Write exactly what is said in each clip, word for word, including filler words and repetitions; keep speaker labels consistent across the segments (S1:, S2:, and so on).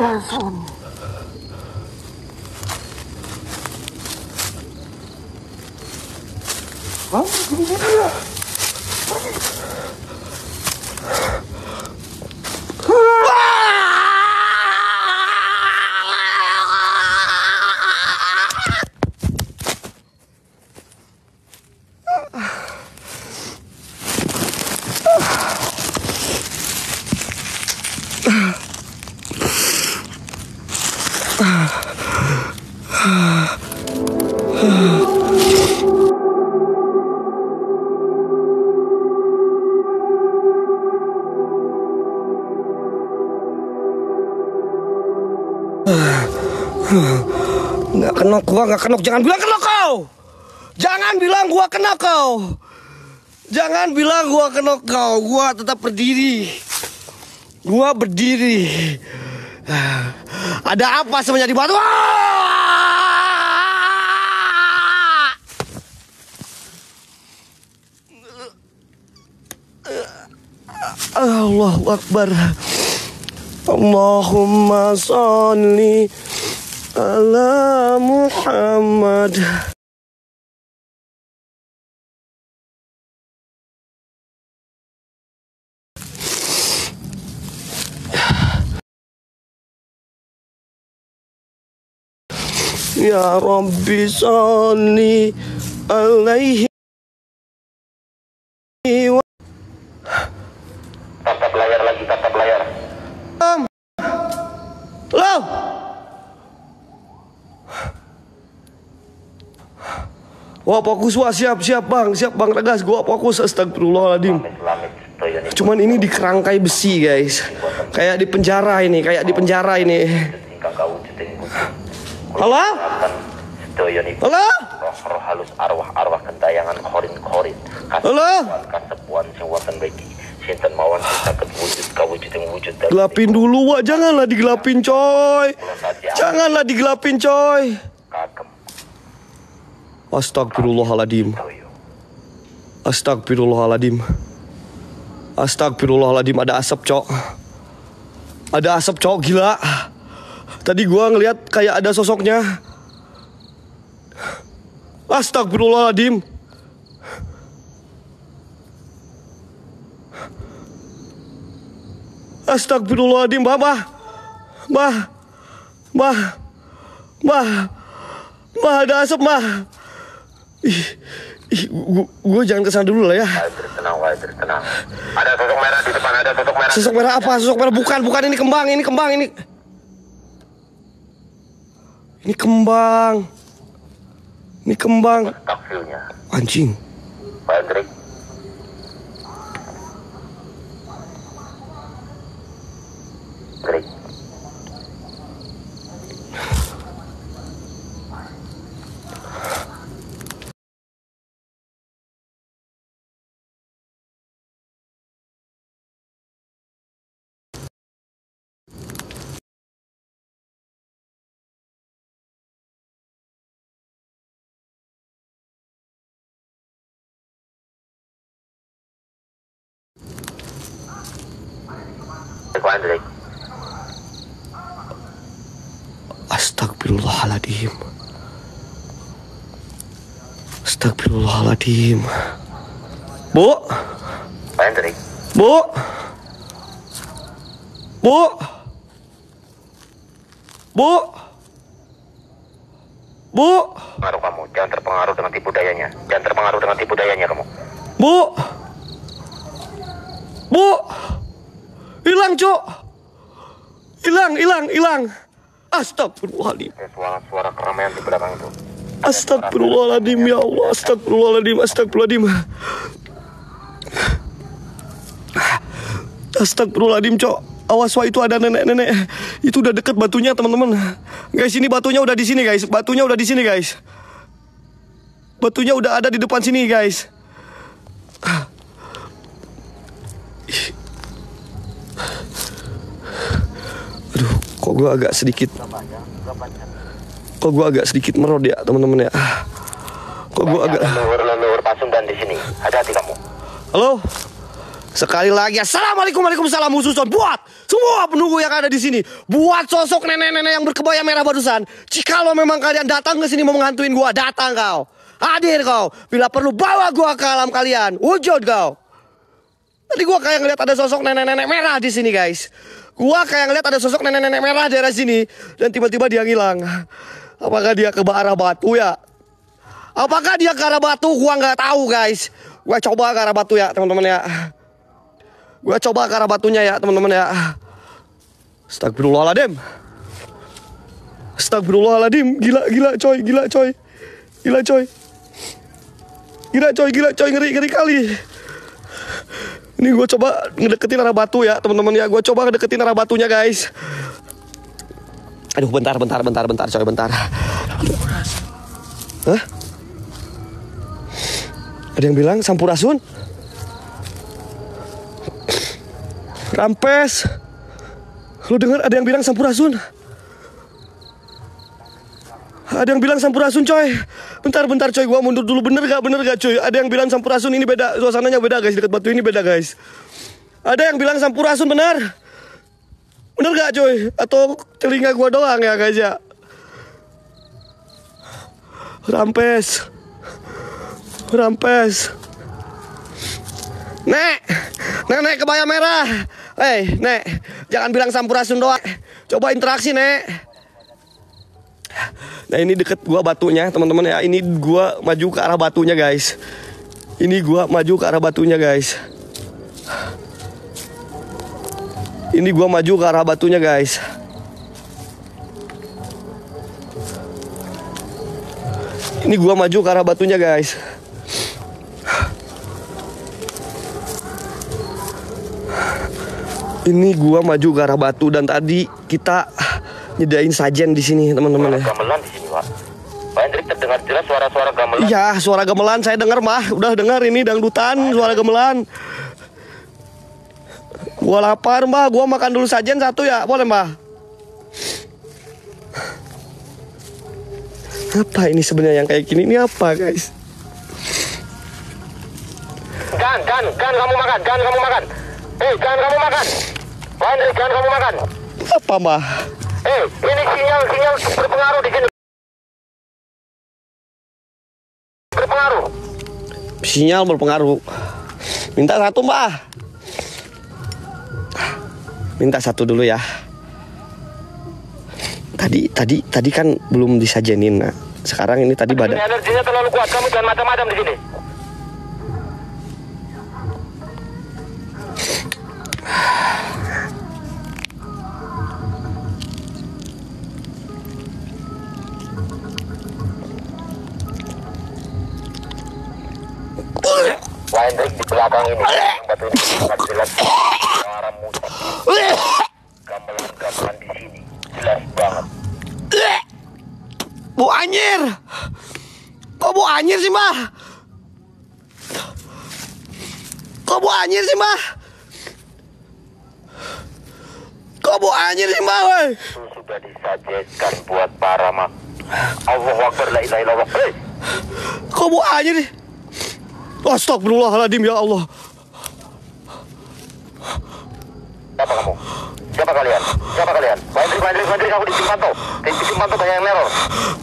S1: Nggak kenok, gua nggak kenok. Jangan bilang kenok kau. Jangan bilang gua kenok kau. Jangan bilang gua kenok kau. Gua tetap berdiri. Gua berdiri. Ada apa sebenarnya di batu? Allahu Akbar. Allahumma sholli ala Muhammad. Ya Rabbi sholli alaihi wa...
S2: Tatap layar lagi, tatap layar.
S1: Halo. Wah fokus, wah siap siap bang, siap bang Regas, gua fokus. Astagfirullahaladzim. Cuman ini di kerangkai besi guys, kayak di penjara ini, kayak di penjara ini. Halo? Halo?
S2: Roh halus arwah-arwah kentayangan korin-korin.
S1: Halo?
S2: Kasepuan sing wonten bagi sinten mawon saged wujud kawujud yang wujud.
S1: Gelapin dulu, wak. Janganlah digelapin coy. Janganlah digelapin coy.
S2: Kagem.
S1: Astagfirullahaladzim. Astagfirullahaladzim. Astagfirullahaladzim. Ada asap cok. Ada asap cok, gila. Tadi gua ngeliat kayak ada sosoknya. Astagfirullahaladzim. Astagfirullahaladzim, bah, bah, bah, bah, bah, bah, ada asap, bah. Ih, ih, gua, gua jangan kesana dulu lah ya.
S2: Tenang, tenang. Ada sosok merah di depan, ada sosok merah.
S1: Sosok merah apa? Sosok merah bukan, bukan ini kembang, ini kembang, ini. Ini kembang. Ini kembang.
S2: Takfilnya.
S1: Anjing.
S2: Pak Hendrik. Hendrik. Pak Hendrik.
S1: Astagfirullahaladzim. Astagfirullahaladzim. Bu.
S2: Pak Hendrik.
S1: Bu. Bu. Bu. Bu.
S2: Pengaruh kamu, jangan terpengaruh dengan tipu dayanya. Jangan terpengaruh dengan tipu dayanya kamu.
S1: Bu. Bu. Hilang, Cuk. Hilang, hilang, hilang. Astagfirullahaladzim.
S2: Suara-suara keramaian di belakang itu.
S1: Astagfirullahaladzim, ya Allah. Astagfirullahaladzim, astagfirullahaladzim. Astagfirullahaladzim, Cok. Awas, wah, itu ada nenek-nenek. Itu udah deket batunya, teman-teman. Guys, ini batunya udah di sini, guys. Batunya udah di sini, guys. Batunya udah ada di depan sini, guys. Aduh, kok gue agak sedikit Kok gue agak sedikit merod ya, teman-teman ya. Kok gue agak
S2: leluhur-leluhur Pasundan di sini. Hati-hati kamu.
S1: Halo? Sekali lagi, assalamualaikum waalaikumsalam khususon buat semua penunggu yang ada di sini, buat sosok nenek-nenek yang berkebaya merah barusan. Jikalau memang kalian datang ke sini mau menghantuin gua, datang kau, hadir kau. Bila perlu bawa gua ke alam kalian, wujud kau. Tadi gua kayak ngeliat ada sosok nenek-nenek merah di sini guys. Gua kayak ngeliat ada sosok nenek-nenek merah di daerah sini dan tiba-tiba dia ngilang. Apakah dia ke arah batu ya? Apakah dia ke arah batu? Gua nggak tahu guys. Gua coba ke arah batu ya teman-teman ya. Gue coba ke arah batunya ya teman-teman ya. Astagfirullahaladzim. Astagfirullahaladzim. Gila gila coy. Gila coy. Gila coy. Gila coy. Gila coy. Ngeri ngeri kali. Ini gue coba ngedeketin arah batu ya teman-teman ya. Gue coba ngedeketin arah batunya guys. Aduh bentar bentar bentar bentar coy bentar. Hah? Ada yang bilang sampurasun? Rampes. Lu dengar ada yang bilang sampurasun? Ada yang bilang sampurasun coy. Bentar bentar coy, gua mundur dulu. Bener gak? Bener gak coy? Ada yang bilang sampurasun, ini beda. Suasananya beda guys, dekat batu ini beda guys. Ada yang bilang sampurasun benar? Bener gak coy? Atau telinga gua doang ya guys ya? Rampes. Rampes. Nek, Nek kebaya merah. Hei, Nek, jangan bilang sampurasun doang. Coba interaksi, Nek. Nah, ini deket gua batunya, teman-teman ya. Ini gua maju ke arah batunya, guys. Ini gua maju ke arah batunya, guys. Ini gua maju ke arah batunya, guys. Ini gua maju ke arah batunya, guys. Ini gua maju ke arah batu dan tadi kita nyediain sajen di sini teman-teman ya.
S2: Gamelan di sini, Pak. Pak Hendrik terdengar jelas suara-suara gamelan.
S1: Iya, suara gamelan saya dengar, Mah. Udah dengar ini dangdutan, suara gamelan. Gua lapar, Mbah. Gua makan dulu sajen satu ya. Boleh, Mbah? Apa ini sebenarnya yang kayak gini? Ini apa, guys?
S2: Gan, Gan, Gan kamu makan, Gan kamu makan. Eh, Gan kamu makan. Pak Hendrik, Gan kamu makan.
S1: Apa, Mbah?
S2: Eh, ini sinyal-sinyal berpengaruh di sini. Berpengaruh.
S1: Sinyal berpengaruh. Minta satu, Mbah. Minta satu dulu ya. Tadi tadi tadi kan belum disajenin. Nah, sekarang ini tadi badan.
S2: Energinya terlalu kuat, kamu jangan macam-macam di sini. Pak Hendrik di belakang ini, batu ini sangat jelas suara musik. Gamelan-gamelan di sini jelas banget.
S1: Bu anjir. Kok bu anjir sih, Mbah? Kok bu anjir sih, Mbah? Kok bu anjir sih, Mbah, woi?
S2: Itu sudah disajikan buat para mak. Allahu Akbar, la ilaha illallah. Hei,
S1: Kok bu anjir sih? Astagfirullahaladzim, ya Allah.
S2: siapa kamu? Siapa kalian? Siapa kalian? Pak Hendrik, Pak Hendrik, Pak Hendrik, aku di Simpanto. Di Simpanto banyak yang neror.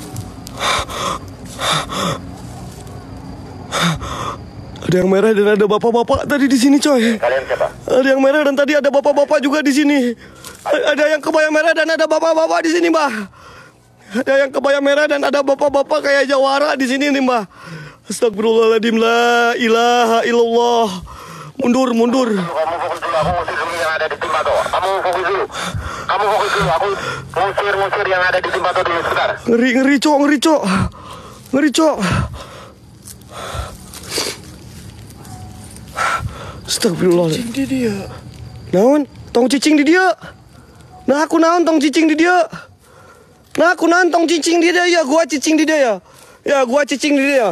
S1: Ada yang merah dan ada bapak-bapak tadi di sini, coy.
S2: Kalian siapa?
S1: Ada yang merah dan tadi ada bapak-bapak juga di sini. Ada yang kebaya merah dan ada bapak-bapak di sini, Mbah. Ada yang kebaya merah dan ada bapak-bapak kayak jawara di sini nih, Mbah. Astagfirullahaladzim, la ilaha illallah. Mundur, mundur.
S2: Kamu fokus dulu, aku musir dulu yang ada di Simpanto. Kamu fokus dulu. Kamu fokus dulu, aku musir-musir yang ada di Simpanto dulu sebentar.
S1: Ngeri, ngeri, cok, ngeri, cok. Ngeri, cok. Astagfirullahaladzim. Cicing di dia. Naon? Tong cicing di dia. Nah, aku naon tong cicing di dia. Nah, aku naon tong cicing di dia ya. Gua cicing di dia ya. Ya, gua cicing di dia.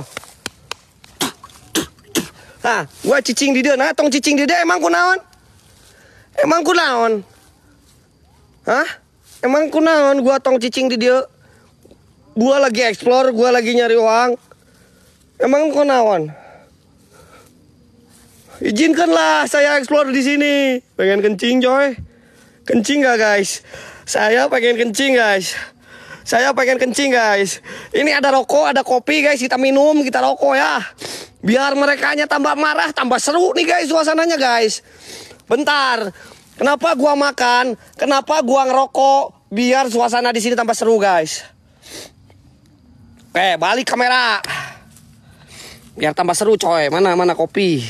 S1: Hah, gua cicing di dia. Nah, tong cicing di dia emang ku naon? Emang ku naon? Hah? Emang ku naon gua tong cicing di dia? Gua lagi explore, gua lagi nyari uang. Emang ku naon? Izinkanlah saya explore di sini. Pengen kencing coy. Kencing gak guys? Saya pengen kencing guys. Saya pengen kencing guys. Ini ada rokok, ada kopi guys. Kita minum, kita rokok ya. Biar merekanya tambah marah, tambah seru nih guys suasananya guys. Bentar. Kenapa gua makan? Kenapa gua ngerokok? Biar suasana di sini tambah seru guys. Oke, balik kamera. Biar tambah seru coy. Mana mana kopi.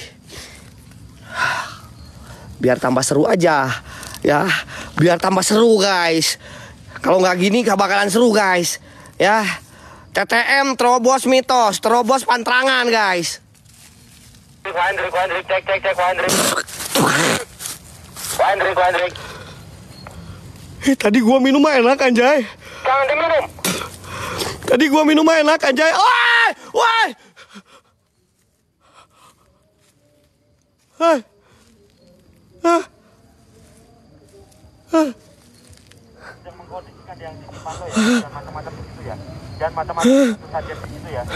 S1: Biar tambah seru aja. Ya, biar tambah seru guys. Kalau nggak gini gak bakalan seru guys. Ya, T T M terobos mitos, terobos pantrangan guys.
S2: Hendrik, Hendrik, cek, cek, cek, Hendrik. Hendrik, Hendrik.
S1: Eh, tadi gua minum mah enak anjay.
S2: Jangan diminum.
S1: Tadi gua minum mah enak anjay. Woi, woi. Hah. Hah. Hah.
S2: Jangan mengkondisikan yang di pantau ya, jangan macam-macam begitu ya. Jangan macam-macam itu saja begitu ya.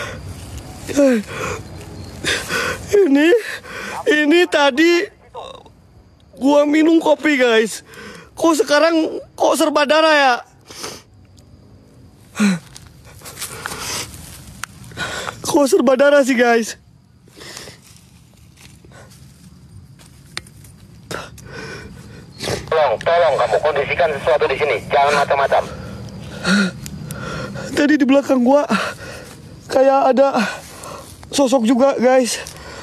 S1: Ini, ini tadi gua minum kopi guys. Kok sekarang kok serba darah ya? Kok serba darah sih guys?
S2: Tolong, tolong kamu kondisikan sesuatu di sini. Jangan macam-macam.
S1: Tadi di belakang gua kayak ada sosok juga guys.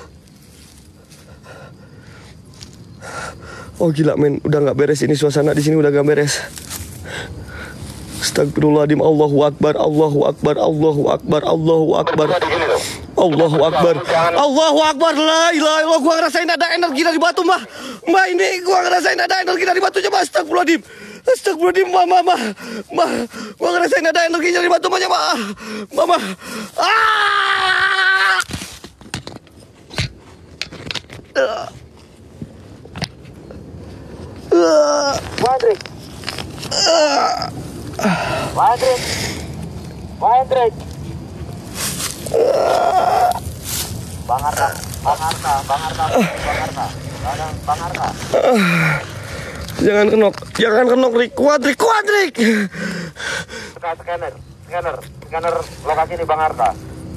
S1: Oh gila men, udah nggak beres ini suasana di sini udah nggak beres. Astagfirullahaladzim, Allahu Akbar, Allahu Akbar, Allahu Akbar, Allahu Akbar, Allahu Akbar, Allahu Akbar, la ilaha illallah. Gua ngerasain ada energi dari batu mbah, mbah ini gua ngerasain ada energi dari batu coba. Astagfirullahaladzim, astagfirullahaladzim, mbah, mbah, mbah, mbah, gua ngerasain ada energi dari batu mbah, mbah, mbah, mbah, ah.
S2: Hendrik. Hendrik. Hendrik. Bang Harta, Bang Harta, Bang Harta, Bang Harta, Bang Harta.
S1: Jangan kenok, jangan kenok, Rik. Kuat, Rik, kuat, Rik.
S2: Scanner, scanner, scanner lokasi ini Bang Harta.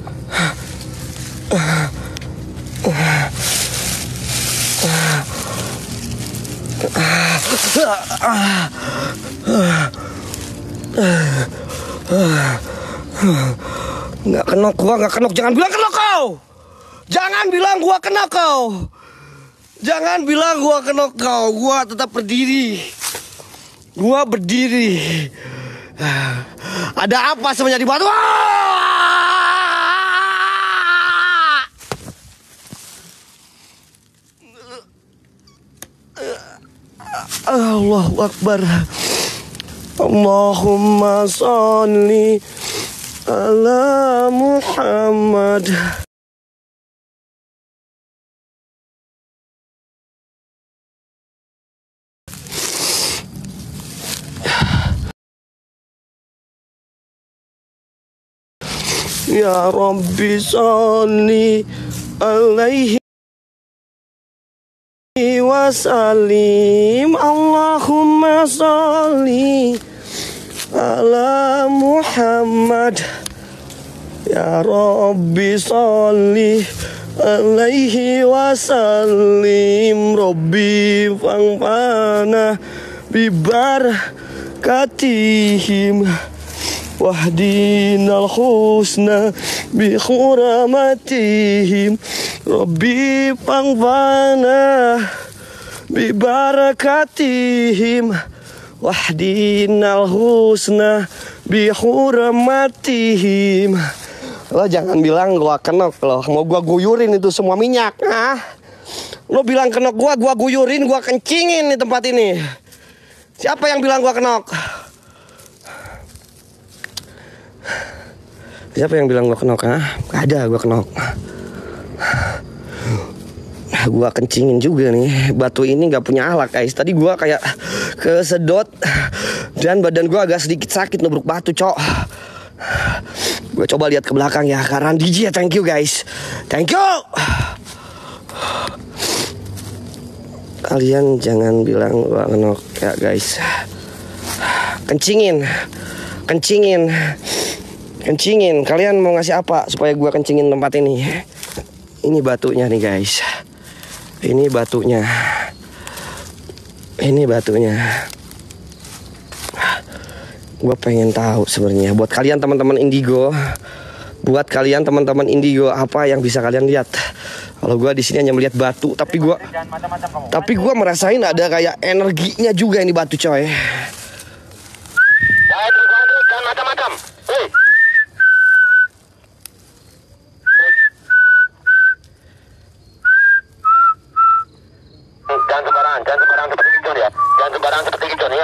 S1: Nggak kenok, gua nggak kenok. Jangan bilang kenok kau. Jangan bilang gua kenok kau. Jangan bilang gua kenok kau. Gua tetap berdiri. Gua berdiri. Ada apa sebenarnya di batu? Allahu Akbar. Allahumma sholli ala Muhammad. Ya Rabbi sholli alaihi wasallim. Allahumma sholli ala Muhammad. Ya Rabbi sholli alaihi wasallim. Rabbi fangfana bibarakatihim wahdinal husna bi hurmatihim. Rabbi fangfana bi barakatihim wahdinal husna bi hurmatihim. Lo jangan bilang gua kenok lo. Mau gua guyurin itu semua minyak. Ah. Lo bilang kenok gua, gua guyurin, gua kencingin di tempat ini. Siapa yang bilang gua kenok? Siapa yang bilang gua kenok? Ah? Gak ada gua kenok. Gua kencingin juga nih. Batu ini gak punya alat guys. Tadi gua kayak kesedot dan badan gua agak sedikit sakit nubruk batu cok. Gue coba lihat ke belakang ya. Karena D J, thank you guys. Thank you. Kalian jangan bilang gua ngenok ya guys. Kencingin, kencingin, kencingin. Kalian mau ngasih apa supaya gua kencingin tempat ini? Ini batunya nih guys. Ini batunya. Ini batunya. Gua pengen tahu sebenarnya. Buat kalian teman-teman Indigo, buat kalian teman-teman Indigo, apa yang bisa kalian lihat? Kalau gue di sini hanya melihat batu, tapi gue, tapi gue merasain ada kayak energinya juga ini batu coy.
S2: Jangan macam-macam. Hei. Jangan sembarangan, jangan sembarangan seperti itu ya. Jangan sembarangan seperti itu ya.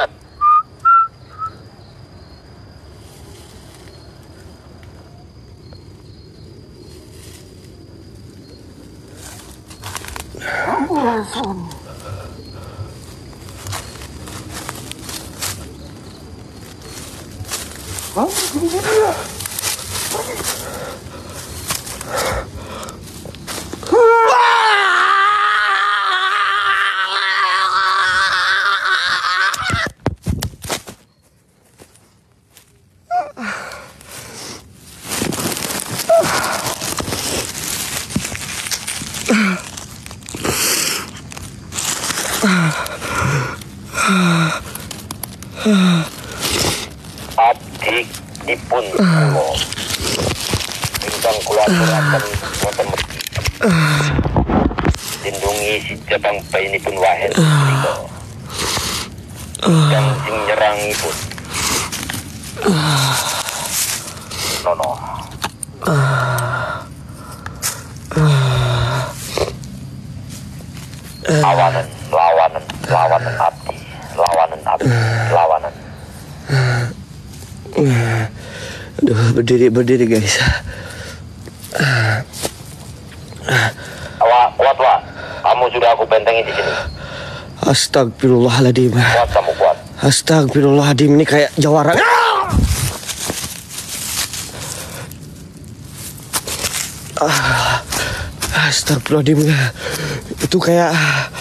S2: Abdi dipun kula ingkang kula aturaken wonten lindungi si jabang bainipun wahen menika ingkang sing nyerangipun nono lawanan lawanan lawanan abdi lawanan abdi lawanan.
S1: Aduh, berdiri berdiri guys.
S2: Wah, kuat wah. Kamu sudah aku bentengi di sini.
S1: Astagfirullahaladzim.
S2: Kuat kamu kuat.
S1: Astagfirullahaladzim, ini kayak jawara. Ah, astagfirullahaladzim. Itu kayak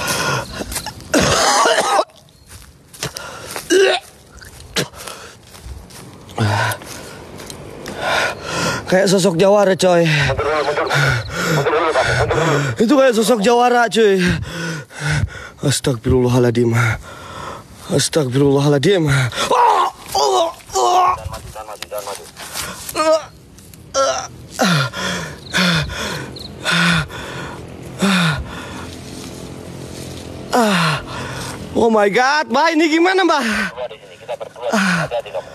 S1: kayak sosok jawara coy. Itu kayak sosok jawara cuy. Astagfirullahaladzim. Astagfirullahaladzim. Oh, oh, oh.
S2: Jangan maju, jangan maju,
S1: Oh my god, Mbak, ini gimana, Mbak?
S2: berdua di sini, kita berdua. Hati-hati kamu.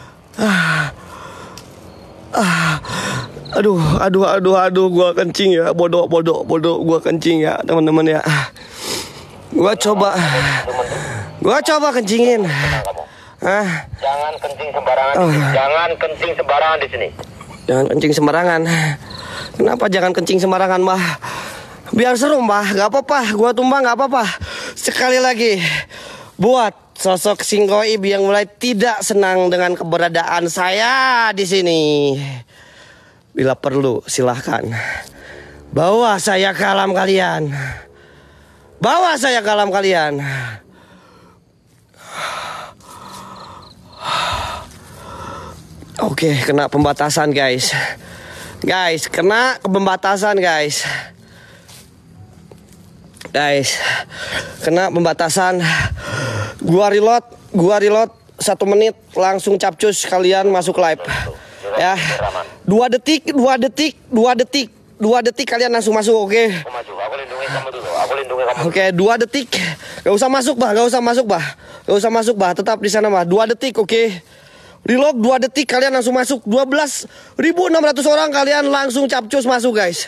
S1: Aduh, aduh, aduh, aduh, gua kencing ya, bodoh, bodoh, bodoh, gua kencing ya, teman-teman ya. Gua coba, gua coba kencingin.
S2: Kamu.
S1: Ah,
S2: Jangan kencing sembarangan. di sini. Jangan kencing sembarangan di sini.
S1: jangan kencing sembarangan. Kenapa jangan kencing sembarangan, Mbah? Biar seru, Mbah. Gak apa-apa, gua tumbang gak apa-apa. Sekali lagi, buat sosok Singgoib yang mulai tidak senang dengan keberadaan saya di sini. Bila perlu, silahkan bawa saya ke alam kalian. Bawa saya ke alam kalian. Oke, kena pembatasan guys. Guys, kena pembatasan guys. Guys, kena pembatasan. Gua reload, gua reload satu menit langsung capcus kalian masuk live. Ya, dua detik, dua detik, dua detik, dua detik kalian langsung masuk, oke? Okay?
S2: Aku maju, aku lindungi kamu dulu. Aku lindungi kamu.
S1: Oke, okay, dua detik. Gak usah masuk, bah, gak usah masuk, bah, gak usah masuk, bah, tetap di sana, bah. Dua detik, oke? Okay? Reload dua detik kalian langsung masuk. Dua belas ribu enam ratus orang kalian langsung capcus masuk, guys.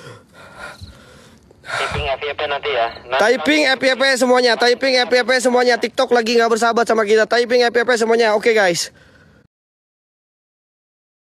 S2: Typing F Y P nanti ya. Nanti
S1: Typing F Y P semuanya, typing F Y P semuanya. TikTok lagi nggak bersahabat sama kita. Typing F Y P semuanya, oke okay, guys.